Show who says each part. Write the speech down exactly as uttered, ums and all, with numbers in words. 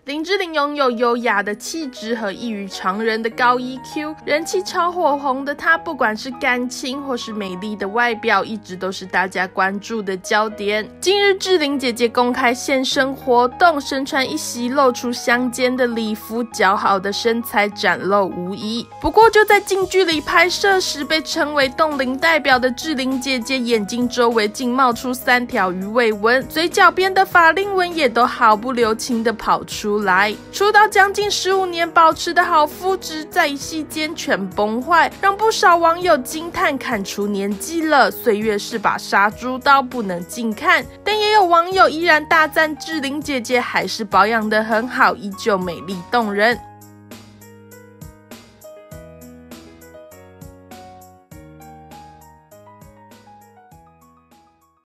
Speaker 1: 林志玲拥有优雅的气质和异于常人的高 E Q， 人气超火红的她，不管是感情或是美丽的外表，一直都是大家关注的焦点。近日志玲姐姐公开现身活动，身穿一袭露出香肩的礼服，姣好的身材展露无遗。不过就在近距离拍摄时，被称为冻龄代表的志玲姐姐眼睛周围竟冒出三条鱼尾纹，嘴角边的法令纹也都毫不留情地跑出来。出道将近十五年保持的好肤质，在一夕间全崩坏，让不少网友惊叹看出年纪了，岁月是把杀猪刀，不能近看。但也有网友依然大赞志玲姐姐还是保养得很好，依旧美丽动人。